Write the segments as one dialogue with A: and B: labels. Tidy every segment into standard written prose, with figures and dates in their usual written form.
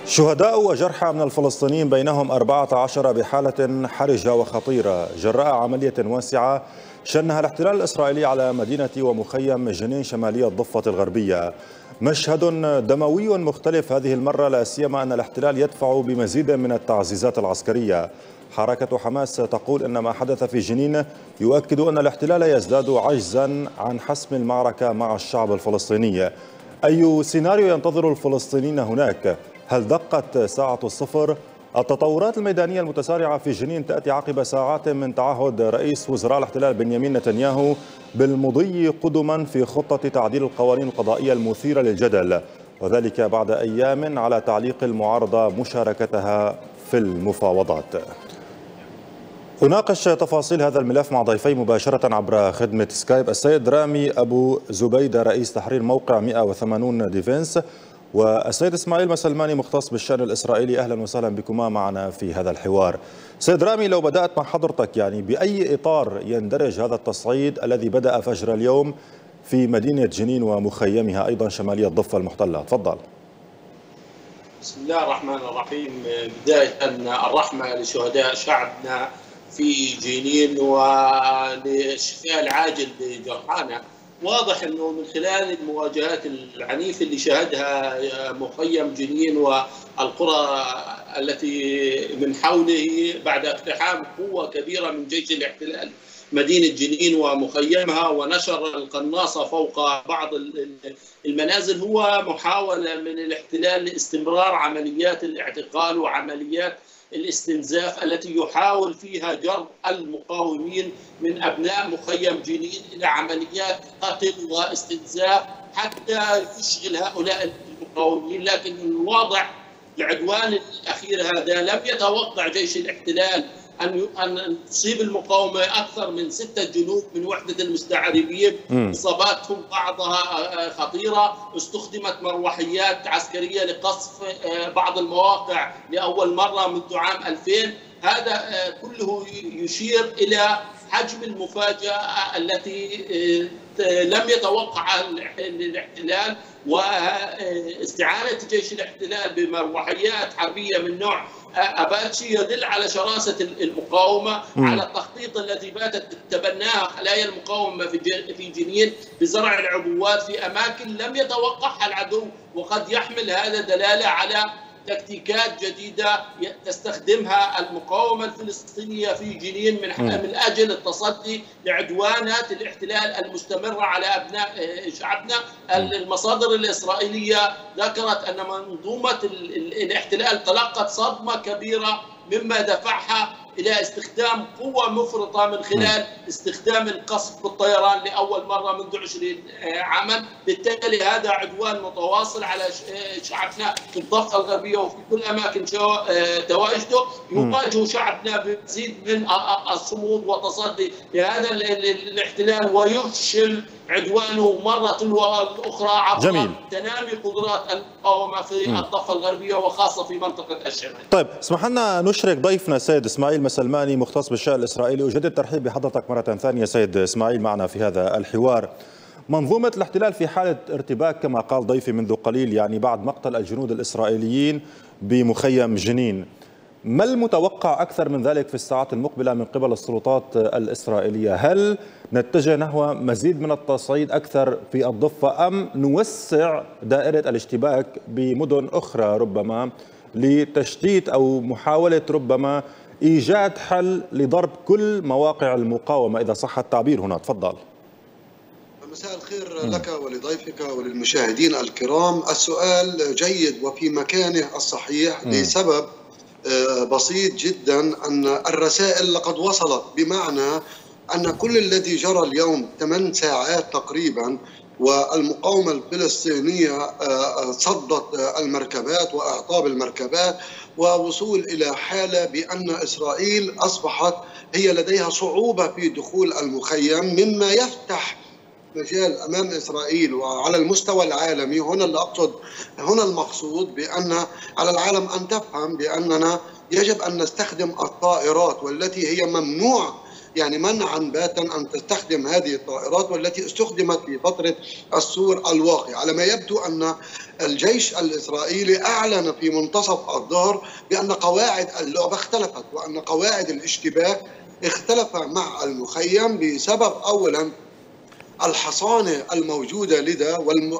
A: شهداء وجرحى من الفلسطينيين بينهم 14 بحالة حرجة وخطيرة جراء عملية واسعة شنها الاحتلال الإسرائيلي على مدينة ومخيم جنين شمالي الضفة الغربية. مشهد دموي مختلف هذه المرة، لا سيما أن الاحتلال يدفع بمزيد من التعزيزات العسكرية. حركة حماس تقول أن ما حدث في جنين يؤكد أن الاحتلال يزداد عجزا عن حسم المعركة مع الشعب الفلسطيني. أي سيناريو ينتظر الفلسطينيين هناك؟ هل دقت ساعة الصفر؟ التطورات الميدانية المتسارعة في جنين تأتي عقب ساعات من تعهد رئيس وزراء الاحتلال بنيامين نتنياهو بالمضي قدما في خطة تعديل القوانين القضائية المثيرة للجدل، وذلك بعد أيام على تعليق المعارضة مشاركتها في المفاوضات. أناقش تفاصيل هذا الملف مع ضيفي مباشرة عبر خدمة سكايب، السيد رامي أبو زبيدة رئيس تحرير موقع 180 ديفنس، والسيد إسماعيل مسلماني مختص بالشأن الإسرائيلي. أهلا وسهلا بكما معنا في هذا الحوار. سيد رامي، لو بدأت مع حضرتك، بأي إطار يندرج هذا التصعيد الذي بدأ فجر اليوم في مدينة جنين ومخيمها أيضا شمالية الضفة المحتلة؟ تفضل.
B: بسم الله الرحمن الرحيم. بداية الرحمة لشهداء شعبنا في جنين وللشفاء العاجل لجرحانا. واضح أنه من خلال المواجهات العنيفة اللي شهدها مخيم جنين والقرى التي من حوله بعد اقتحام قوة كبيرة من جيش الاحتلال مدينة جنين ومخيمها ونشر القناصة فوق بعض المنازل، هو محاولة من الاحتلال لاستمرار عمليات الاعتقال وعمليات الاستنزاف التي يحاول فيها جر المقاومين من أبناء مخيم جنين إلى عمليات قتل واستنزاف حتى يشغل هؤلاء المقاومين. لكن الواضح العدوان الأخير هذا لم يتوقع جيش الاحتلال أن تصيب المقاومة أكثر من 6 جنود من وحدة المستعربين. إصاباتهم بعضها خطيرة، استخدمت مروحيات عسكرية لقصف بعض المواقع لأول مرة منذ عام 2000. هذا كله يشير إلى حجم المفاجأة التي لم يتوقعها الاحتلال، واستعانة جيش الاحتلال بمروحيات حربية من نوع أباتشي يدل على شراسة المقاومة، على التخطيط الذي باتت تتبناه خلايا المقاومة في جنين بزرع العبوات في أماكن لم يتوقعها العدو. وقد يحمل هذا دلالة على تكتيكات جديدة تستخدمها المقاومة الفلسطينية في جنين من أجل التصدي لعدوانات الاحتلال المستمرة على أبناء شعبنا. المصادر الإسرائيلية ذكرت أن منظومة الاحتلال تلقت صدمة كبيرة مما دفعها إلى استخدام قوة مفرطة من خلال استخدام القصف بالطيران لأول مرة منذ 20 عاما. بالتالي هذا عدوان متواصل على شعبنا في الضفة الغربية وفي كل أماكن تواجده. يواجه شعبنا بمزيد من الصمود والتصدي لهذا الاحتلال ويفشل عدوانه مرة تلو الأخرى عبر تنامي قدرات المقاومة في الضفة الغربية وخاصة في منطقة الشمال.
A: طيب، اسمح لنا نشرك ضيفنا السيد إسماعيل مسلماني مختص بالشأن الإسرائيلي. أجدد الترحيب بحضرتك مرة ثانية سيد إسماعيل معنا في هذا الحوار. منظومة الاحتلال في حالة ارتباك كما قال ضيفي منذ قليل، بعد مقتل الجنود الإسرائيليين بمخيم جنين. ما المتوقع أكثر من ذلك في الساعات المقبلة من قبل السلطات الإسرائيلية؟ هل نتجه نحو مزيد من التصعيد أكثر في الضفة أم نوسع دائرة الاشتباك بمدن أخرى ربما لتشتيت أو محاولة ربما إيجاد حل لضرب كل مواقع المقاومة إذا صح التعبير هنا؟ تفضل.
C: مساء الخير لك ولضيفك وللمشاهدين الكرام. السؤال جيد وفي مكانه الصحيح لسبب بسيط جدا، أن الرسائل لقد وصلت، بمعنى أن كل الذي جرى اليوم 8 ساعات تقريبا والمقاومة الفلسطينية صدت المركبات وأعطاب المركبات ووصول إلى حالة بأن إسرائيل أصبحت هي لديها صعوبة في دخول المخيم، مما يفتح مجال أمام إسرائيل وعلى المستوى العالمي. هنا اللي أقصد، هنا المقصود بأن على العالم أن تفهم بأننا يجب أن نستخدم الطائرات والتي هي ممنوع يعني منعا باتا أن تستخدم هذه الطائرات والتي استخدمت في فترة السور الواقع. على ما يبدو أن الجيش الإسرائيلي أعلن في منتصف الظهر بأن قواعد اللعبة اختلفت، وأن قواعد الاشتباك اختلف مع المخيم بسبب أولا الحصانة الموجودة لدى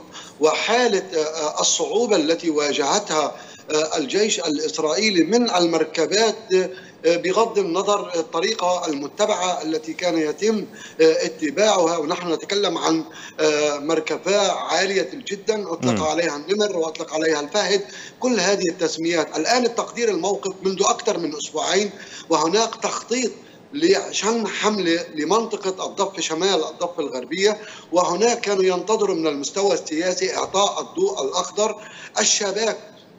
C: وحالة الصعوبة التي واجهتها الجيش الإسرائيلي من المركبات، بغض النظر الطريقة المتبعة التي كان يتم اتباعها. ونحن نتكلم عن مركبة عالية جدا أطلق عليها النمر وأطلق عليها الفهد، كل هذه التسميات. الآن التقدير الموقف منذ أكثر من أسبوعين، وهناك تخطيط لشن حملة لمنطقة الضفة شمال الضفة الغربية، وهناك كانوا ينتظروا من المستوى السياسي إعطاء الضوء الأخضر. الشباك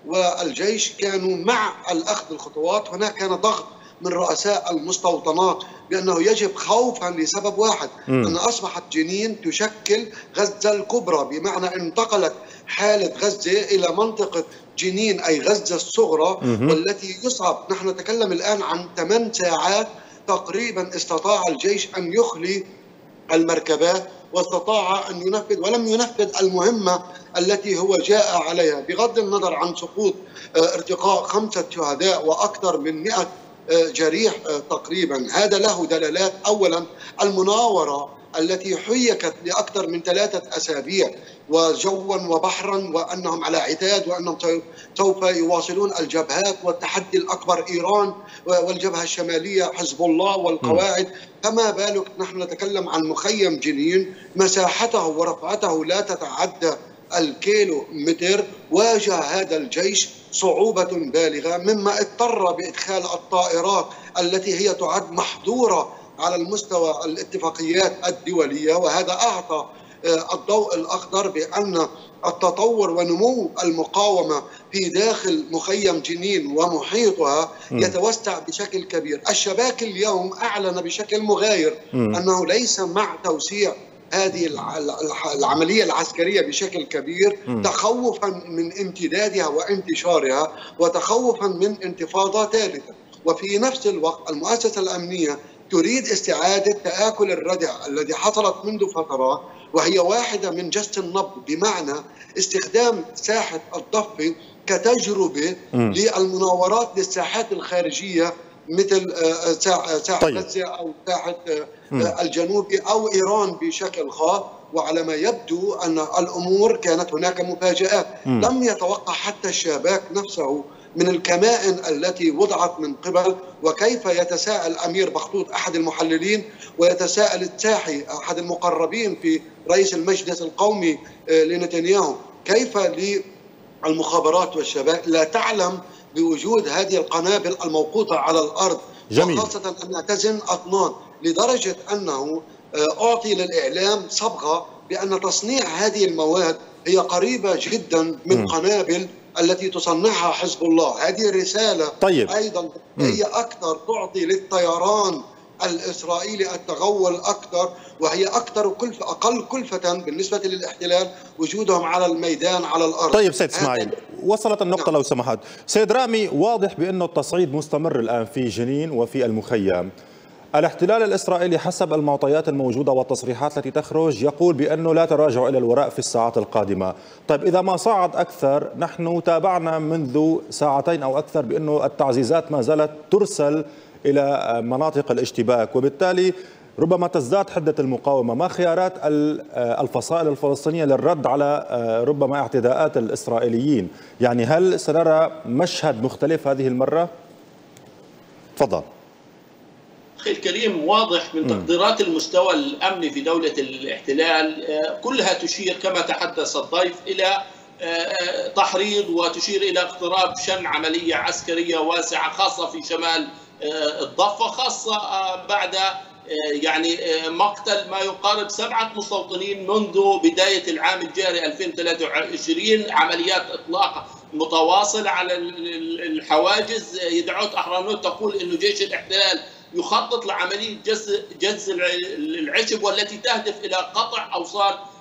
C: والجيش كانوا مع الأخذ الخطوات. هناك كان ضغط من رؤساء المستوطنات بأنه يجب خوفا لسبب واحد، أن أصبحت جنين تشكل غزة الكبرى، بمعنى انتقلت حالة غزة إلى منطقة جنين أي غزة الصغرى، والتي يصعب. نحن نتكلم الآن عن 8 ساعات تقريبا استطاع الجيش أن يخلي المركبات، واستطاع أن ينفذ ولم ينفذ المهمة التي هو جاء عليها، بغض النظر عن سقوط ارتقاء 5 شهداء وأكثر من 100 جريح تقريبا. هذا له دلالات. أولا المناورة التي حيكت لأكثر من 3 أسابيع وجوا وبحرا، وأنهم على عتاد، وأنهم سوف يواصلون الجبهات، والتحدي الأكبر إيران والجبهة الشمالية حزب الله والقواعد. فما بالك نحن نتكلم عن مخيم جنين مساحته ورفعته لا تتعدى الكيلو متر. واجه هذا الجيش صعوبة بالغة، مما اضطر بإدخال الطائرات التي هي تعد محظورة على المستوى الاتفاقيات الدولية. وهذا أعطى الضوء الأخضر بأن التطور ونمو المقاومة في داخل مخيم جنين ومحيطها يتوسع بشكل كبير. الشباك اليوم أعلن بشكل مغاير أنه ليس مع توسيع هذه العملية العسكرية بشكل كبير تخوفا من امتدادها وانتشارها، وتخوفا من انتفاضة ثالثة. وفي نفس الوقت المؤسسة الأمنية تريد استعادة تآكل الردع الذي حصلت منذ فترة، وهي واحدة من جس النبض، بمعنى استخدام ساحة الضفة كتجربة للمناورات للساحات الخارجية، مثل ساحة غزة أو ساحة الجنوب أو إيران بشكل خاص. وعلى ما يبدو أن الأمور كانت هناك مفاجآت. لم يتوقع حتى الشباك نفسه من الكمائن التي وضعت من قبل. وكيف يتساءل أمير بخطوط أحد المحللين، ويتساءل التاحي أحد المقربين في رئيس المجلس القومي لنتنياهو، كيف للمخابرات والشباك لا تعلم بوجود هذه القنابل الموقوتة على الأرض، وخاصة أنها تزن أطنان، لدرجة أنه أعطي للإعلام صبغة بأن تصنيع هذه المواد هي قريبة جدا من قنابل التي تصنعها حزب الله. هذه الرسالة أيضا هي أكثر تعطي للطيران الإسرائيلي التغول أكثر، وهي أقل كلفة بالنسبة للاحتلال وجودهم على الميدان على الأرض.
A: طيب سيد إسماعيل، وصلت النقطة لو سمحت. سيد رامي، واضح بأنه التصعيد مستمر الآن في جنين وفي المخيم. الاحتلال الإسرائيلي حسب المعطيات الموجودة والتصريحات التي تخرج يقول بأنه لا تراجع إلى الوراء في الساعات القادمة. طيب إذا ما صعد أكثر، نحن تابعنا منذ ساعتين أو أكثر بأنه التعزيزات ما زالت ترسل إلى مناطق الاشتباك، وبالتالي ربما تزداد حدة المقاومة. ما خيارات الفصائل الفلسطينية للرد على ربما اعتداءات الإسرائيليين؟ يعني هل سنرى مشهد مختلف هذه المرة؟ تفضل.
B: أخي الكريم، واضح من تقديرات المستوى الأمني في دولة الاحتلال كلها تشير كما تحدث الضيف إلى تحريض، وتشير إلى اقتراب شن عملية عسكرية واسعة خاصة في شمال الضفة، خاصة بعد يعني مقتل ما يقارب 7 مستوطنين منذ بداية العام الجاري 2023. عمليات إطلاق متواصلة على الحواجز. يدعوت أحرنوت تقول أنه جيش الاحتلال يخطط لعملية جز العشب، والتي تهدف إلى قطع أوصال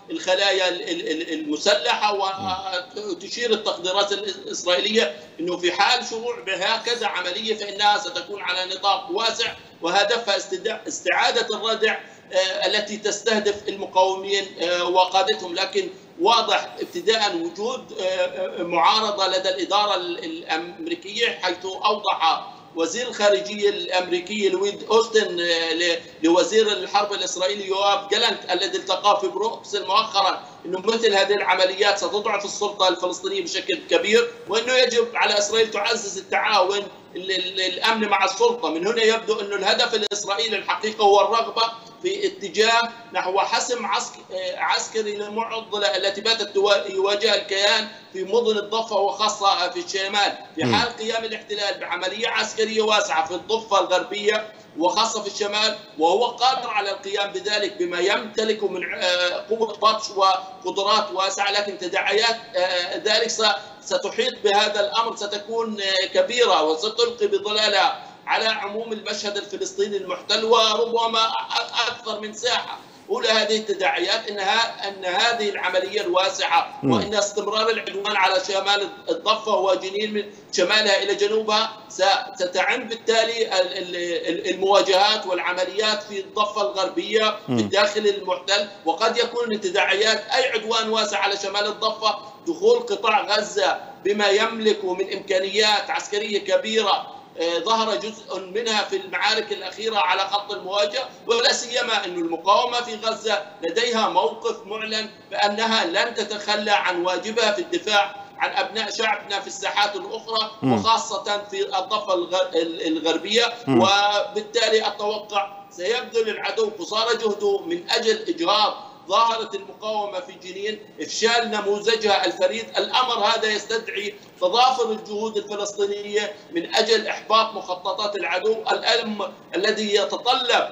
B: الخلايا المسلحة. وتشير التقديرات الإسرائيلية أنه في حال شروع بهكذا عملية فإنها ستكون على نطاق واسع، وهدفها استعادة الردع التي تستهدف المقاومين وقادتهم. لكن واضح ابتداء وجود معارضة لدى الإدارة الأمريكية، حيث أوضح وزير الخارجية الأمريكي لويد أوستن لوزير الحرب الإسرائيلي يوآف جالانت الذي التقى في بروكسل مؤخرا أنه مثل هذه العمليات ستضعف السلطة الفلسطينية بشكل كبير، وأنه يجب على إسرائيل تعزز التعاون الأمن مع السلطة. من هنا يبدو أنه الهدف الإسرائيلي الحقيقة هو الرغبة في اتجاه نحو حسم عسكري للمعضلة التي باتت يواجهها الكيان في مدن الضفة وخاصة في الشمال، في حال قيام الاحتلال بعملية عسكرية واسعة في الضفة الغربية وخاصة في الشمال، وهو قادر على القيام بذلك بما يمتلكه من قوة بطش وقدرات واسعة. لكن تداعيات ذلك ستحيط بهذا الأمر ستكون كبيرة وستلقي بظلالها على عموم المشهد الفلسطيني المحتل، وربما أكثر من ساحة. أولى هذه التداعيات أن هذه العملية الواسعة وأن استمرار العدوان على شمال الضفة وجنين من شمالها إلى جنوبها ستعم بالتالي المواجهات والعمليات في الضفة الغربية في الداخل المحتل. وقد يكون من تداعيات أي عدوان واسع على شمال الضفة دخول قطاع غزة بما يملكه من إمكانيات عسكرية كبيرة ظهر جزء منها في المعارك الأخيرة على خط المواجهة، ولا سيما أن المقاومة في غزة لديها موقف معلن بأنها لن تتخلى عن واجبها في الدفاع عن أبناء شعبنا في الساحات الأخرى وخاصة في الضفة الغربية. وبالتالي أتوقع سيبذل العدو قصارى جهده من أجل إجهاض ظاهرة المقاومة في جنين، إفشال نموذجها الفريد. الأمر هذا يستدعي تضافر الجهود الفلسطينية من أجل إحباط مخططات العدو الذي يتطلب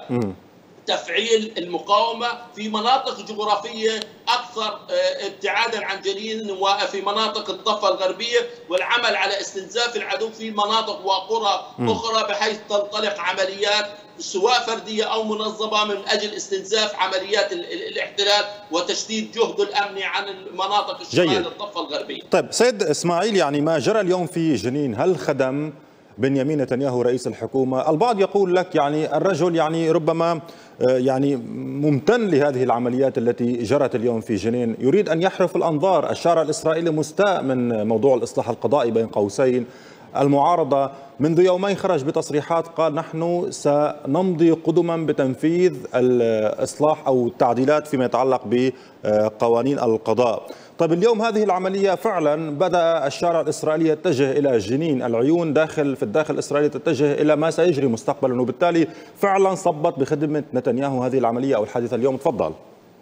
B: تفعيل المقاومة في مناطق جغرافية أكثر ابتعادا عن جنين وفي مناطق الضفة الغربية، والعمل على استنزاف العدو في مناطق وقرى أخرى بحيث تنطلق عمليات سواء فردية أو منظمة من أجل استنزاف عمليات الاحتلال وتشديد جهد الأمن عن المناطق الشمال الضفة الغربية.
A: طيب سيد إسماعيل، يعني ما جرى اليوم في جنين هل خدم بنيامين نتنياهو رئيس الحكومة؟ البعض يقول لك يعني الرجل يعني ربما يعني ممتن لهذه العمليات التي جرت اليوم في جنين، يريد أن يحرف الأنظار. الشارع الإسرائيلي مستاء من موضوع الإصلاح القضائي بين قوسين. المعارضة منذ يومين خرج بتصريحات قال نحن سنمضي قدما بتنفيذ الإصلاح أو التعديلات فيما يتعلق بقوانين القضاء. طيب اليوم هذه العملية فعلا بدأ الشارع الإسرائيلي يتجه إلى جنين، العيون في الداخل الإسرائيلي تتجه إلى ما سيجري مستقبلا، وبالتالي فعلا صبت بخدمة نتنياهو هذه العملية أو الحادثة اليوم. تفضل.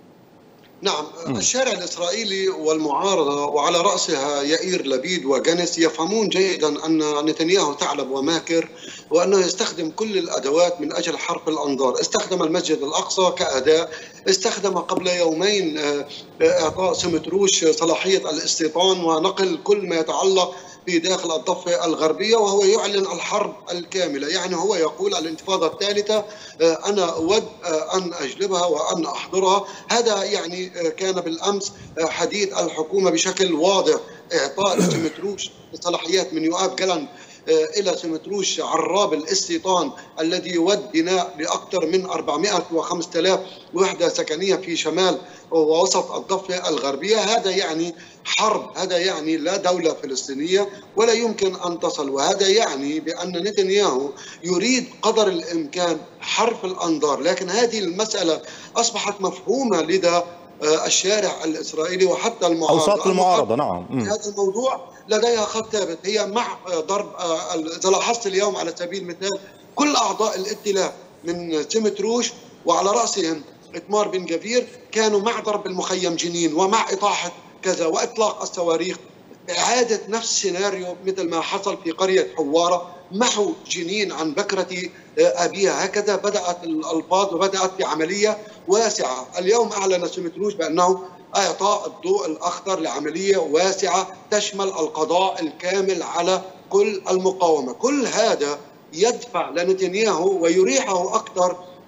C: نعم، الشارع الإسرائيلي والمعارضة وعلى رأسها يائير لبيد وجانس يفهمون جيدا أن نتنياهو ثعلب وماكر، وأنه يستخدم كل الأدوات من أجل حرق الأنظار. استخدم المسجد الأقصى كأداة، استخدم قبل يومين إعطاء سمتروش صلاحية الاستيطان ونقل كل ما يتعلق في داخل الضفة الغربية، وهو يعلن الحرب الكاملة. يعني هو يقول الانتفاضة الثالثة أنا أود أن أجلبها وأن أحضرها. هذا يعني كان بالأمس حديث الحكومة بشكل واضح، إعطاء سمتروش صلاحيات من يوآف جالانت إلى سمتروش عراب الاستيطان الذي يود بناء بأكثر من 400 و5000 وحدة سكنية في شمال ووسط الضفة الغربية. هذا يعني حرب، هذا يعني لا دولة فلسطينية ولا يمكن أن تصل. وهذا يعني بأن نتنياهو يريد قدر الإمكان حرف الأنظار، لكن هذه المسألة أصبحت مفهومة لدى الشارع الإسرائيلي وحتى المعارضة.
A: أوساط المعارضة نعم.
C: هذا الموضوع لديها خط ثابت، هي مع ضرب. إذا لاحظت اليوم على سبيل المثال كل أعضاء الائتلاف من سمتروش وعلى رأسهم إتمار بن جفير كانوا مع ضرب المخيم جنين ومع إطاحة كذا وإطلاق الصواريخ. إعادة نفس السيناريو مثل ما حصل في قرية حوارة، محو جنين عن بكرة أبيها. هكذا بدأت الألفاظ وبدأت بعملية واسعة. اليوم أعلن سمتروش بأنه إعطاء الضوء الأخضر لعملية واسعة تشمل القضاء الكامل على كل المقاومة. كل هذا يدفع لنتنياهو ويريحه أكثر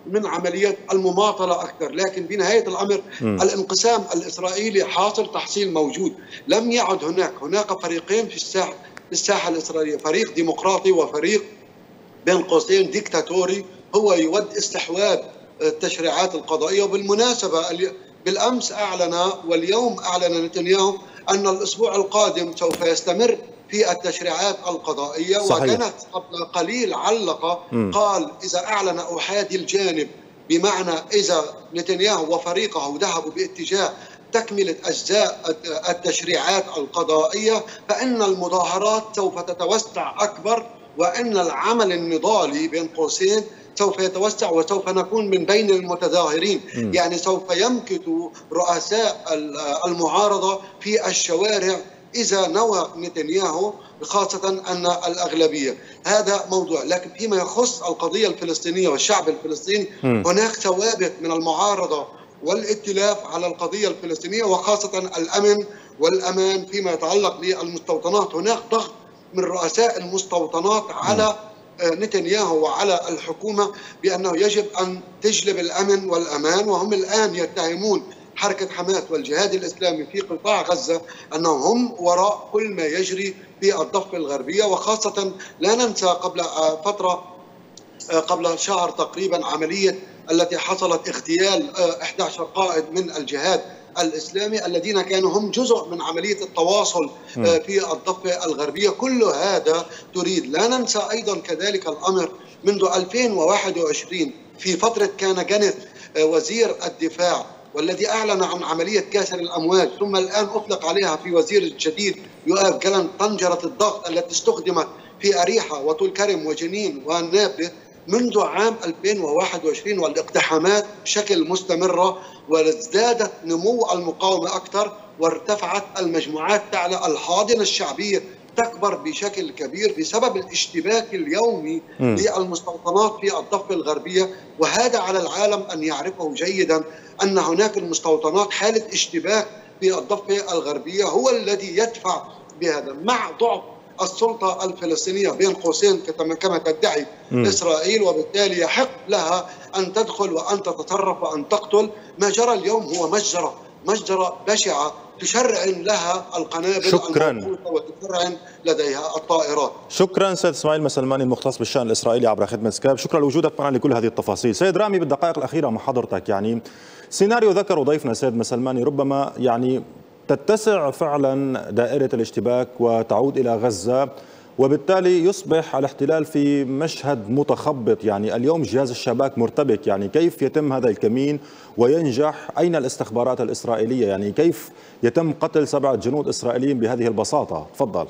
C: من عملية المماطلة أكثر. لكن بنهاية الأمر الانقسام الإسرائيلي حاصل تحصيل موجود. لم يعد هناك فريقين في الساحة الإسرائيلية، فريق ديمقراطي وفريق بين قوسين ديكتاتوري هو يود استحواذ التشريعات القضائية. وبالمناسبة بالأمس أعلن واليوم أعلن نتنياهو أن الأسبوع القادم سوف يستمر في التشريعات القضائية. صحيح. وكانت قبل قليل علق قال إذا أعلن أحادي الجانب، بمعنى إذا نتنياهو وفريقه ذهبوا باتجاه تكملة أجزاء التشريعات القضائية فإن المظاهرات سوف تتوسع أكبر، وأن العمل النضالي بين قوسين سوف يتوسع وسوف نكون من بين المتظاهرين. يعني سوف يمكث رؤساء المعارضة في الشوارع إذا نوى نتنياهو، خاصة أن الأغلبية. هذا موضوع. لكن فيما يخص القضية الفلسطينية والشعب الفلسطيني هناك ثوابت من المعارضة والائتلاف على القضية الفلسطينية، وخاصة الأمن والأمان فيما يتعلق بالمستوطنات. هناك ضغط من رؤساء المستوطنات على نتنياهو وعلى الحكومة بأنه يجب أن تجلب الأمن والأمان، وهم الآن يتهمون حركة حماس والجهاد الإسلامي في قطاع غزة أنهم هم وراء كل ما يجري في الضفة الغربية. وخاصة لا ننسى قبل شهر تقريبا عملية التي حصلت اغتيال 11 قائد من الجهاد الإسلامي الذين كانوا هم جزء من عملية التواصل في الضفة الغربية. كل هذا تريد. لا ننسى أيضا كذلك الأمر منذ 2021 في فترة كان جنت وزير الدفاع والذي أعلن عن عملية كاسر الأمواج، ثم الآن أطلق عليها في وزير الجديد يؤاف جالنت طنجرة الضغط التي استخدمت في أريحة وطول كرم وجنين والنابلس منذ عام 2021 والاقتحامات بشكل مستمرة، وازدادت نمو المقاومة أكثر وارتفعت المجموعات تعلى. الحاضنة الشعبية تكبر بشكل كبير بسبب الاشتباك اليومي للمستوطنات في الضفة الغربية. وهذا على العالم أن يعرفه جيدا أن هناك المستوطنات حالة اشتباك في الضفة الغربية هو الذي يدفع بهذا، مع ضعف السلطة الفلسطينية بين قوسين كما تدعي إسرائيل، وبالتالي يحق لها أن تدخل وأن تتصرف وأن تقتل. ما جرى اليوم هو مجزرة بشعة تشرعن لها القنابل الموقوتة وتشرعن لديها الطائرات.
A: شكرا سيد اسماعيل مسلماني المختص بالشأن الإسرائيلي عبر خدمة سكايب. شكرا لوجودك معنا لكل هذه التفاصيل. سيد رامي، بالدقائق الأخيرة مع حضرتك، يعني سيناريو ذكره ضيفنا سيد مسلماني ربما يعني تتسع فعلا دائرة الاشتباك وتعود إلى غزة، وبالتالي يصبح الاحتلال في مشهد متخبط. يعني اليوم جهاز الشباك مرتبك، يعني كيف يتم هذا الكمين وينجح؟ أين الاستخبارات الإسرائيلية؟ يعني كيف يتم قتل 7 جنود إسرائيليين بهذه البساطة؟ تفضل.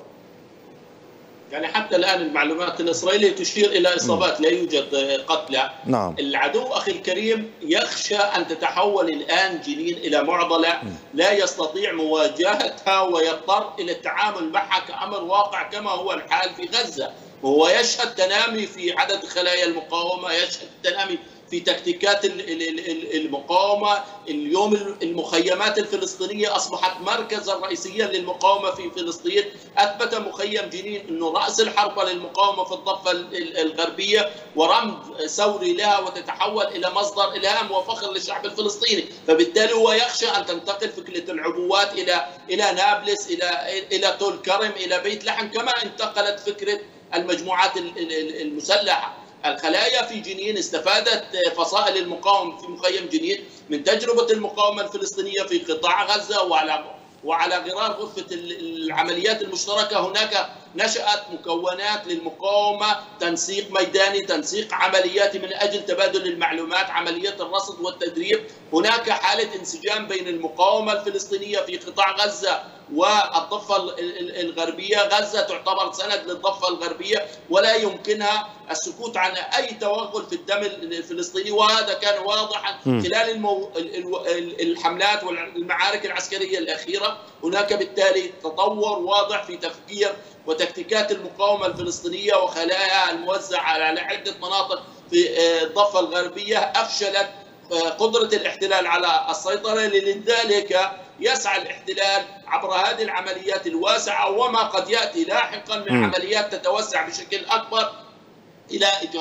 B: يعني حتى الآن المعلومات الإسرائيلية تشير إلى إصابات، لا يوجد قتلى.
A: نعم.
B: العدو أخي الكريم يخشى أن تتحول الآن جنين إلى معضلة لا يستطيع مواجهتها ويضطر إلى التعامل معها كأمر واقع كما هو الحال في غزة. وهو يشهد تنامي في عدد خلايا المقاومة، يشهد تنامي في تكتيكات المقاومة. اليوم المخيمات الفلسطينية أصبحت مركزا رئيسيا للمقاومة في فلسطين. أثبت مخيم جنين أنه رأس الحربة للمقاومة في الضفة الغربية ورمز ثوري لها، وتتحول إلى مصدر إلهام وفخر للشعب الفلسطيني. فبالتالي هو يخشى أن تنتقل فكرة العبوات إلى نابلس، إلى طول كرم، إلى بيت لحم، كما انتقلت فكرة المجموعات المسلحة. الخلايا في جنين استفادت فصائل المقاومة في مخيم جنين من تجربة المقاومة الفلسطينية في قطاع غزة، وعلى غرار غرفة العمليات المشتركة هناك نشأت مكونات للمقاومة، تنسيق ميداني، تنسيق عملياتي من أجل تبادل المعلومات، عمليات الرصد والتدريب. هناك حالة انسجام بين المقاومة الفلسطينية في قطاع غزة والضفة الغربية. غزة تعتبر سند للضفة الغربية ولا يمكنها السكوت عن أي توغل في الدم الفلسطيني، وهذا كان واضحا خلال الحملات والمعارك العسكرية الأخيرة. هناك بالتالي تطور واضح في تفكير وتكتيكات المقاومة الفلسطينية وخلاياها الموزعة على عدة مناطق في الضفة الغربية أفشلت قدرة الاحتلال على السيطرة. لذلك يسعى الاحتلال عبر هذه العمليات الواسعة وما قد يأتي لاحقا من عمليات تتوسع بشكل أكبر إلى إجهاض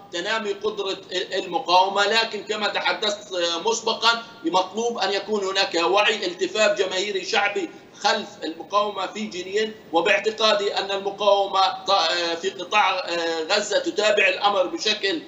B: تنامي قدرة المقاومة. لكن كما تحدثت مسبقا مطلوب أن يكون هناك وعي، التفاف جماهيري شعبي خلف المقاومة في جنين، وباعتقادي أن المقاومة في قطاع غزة تتابع الأمر بشكل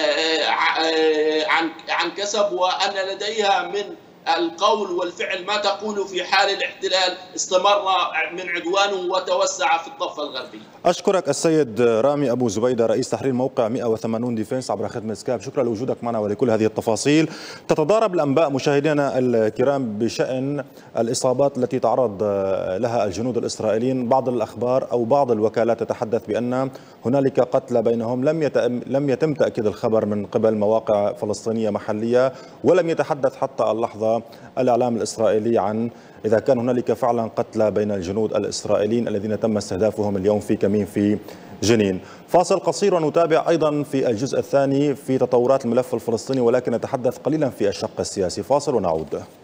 B: عن كسب، وأن لديها من القول والفعل ما تقول في حال الاحتلال استمر من عدوانه وتوسع في الضفة الغربية.
A: أشكرك السيد رامي أبو زبيدة، رئيس تحرير موقع 180 ديفنس عبر خدمة سكايب. شكرا لوجودك معنا ولكل هذه التفاصيل. تتضارب الأنباء مشاهدينا الكرام بشأن الإصابات التي تعرض لها الجنود الإسرائيليين. بعض الأخبار أو بعض الوكالات تتحدث بأن هنالك قتلى بينهم. لم يتم تأكيد الخبر من قبل مواقع فلسطينية محلية، ولم يتحدث حتى اللحظة الإعلام الإسرائيلي عن إذا كان هنالك فعلا قتلى بين الجنود الإسرائيليين الذين تم استهدافهم اليوم في كمين في جنين. فاصل قصير ونتابع أيضا في الجزء الثاني في تطورات الملف الفلسطيني، ولكن نتحدث قليلا في الشق السياسي. فاصل ونعود.